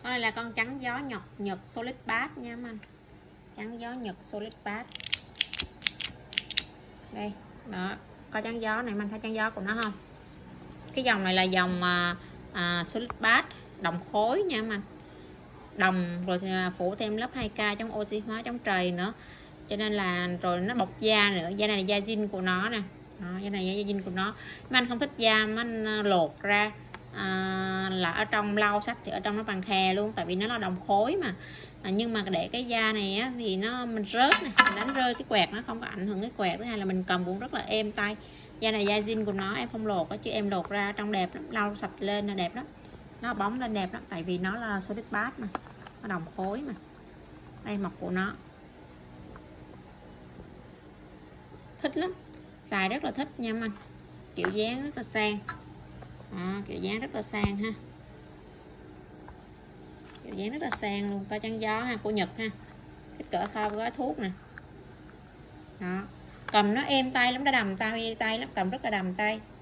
Con này là con trắng gió Nhật Solid Bass nha anh. Trắng gió Nhật Solid Bass. Đây, đó, có trắng gió này, mình thấy trắng gió của nó không? Cái dòng này là dòng Solid Bass đồng khối nha anh. Đồng rồi thì phủ thêm lớp 2K chống oxy hóa, chống trầy nữa. Cho nên là rồi nó bọc da nữa, da này là da zin của nó nè. Đó, da này da zin của nó. Mà anh không thích da mà anh lột ra là ở trong lau sạch thì ở trong nó bằng khè luôn, tại vì nó là đồng khối mà. Nhưng mà để cái da này á, thì nó mình rớt này, mình đánh rơi cái quẹt nó không có ảnh hưởng cái quẹt. Thứ hai là mình cầm cũng rất là êm tay. Da này da zin của nó, em không lột á, chứ em lột ra trong đẹp lắm, lau sạch lên là đẹp lắm, nó bóng lên đẹp lắm, tại vì nó là Solid Bass mà, nó đồng khối mà. Đây mọc của nó, thích lắm, xài rất là thích nha anh. Kiểu dáng rất là sang. Đó, kiểu dáng rất là sang ha, kiểu dáng rất là sang luôn. Có trắng gió ha, của Nhật ha, kích cỡ so với gói thuốc nè. Đó, cầm nó êm tay lắm, nó đầm tay lắm, cầm rất là đầm tay.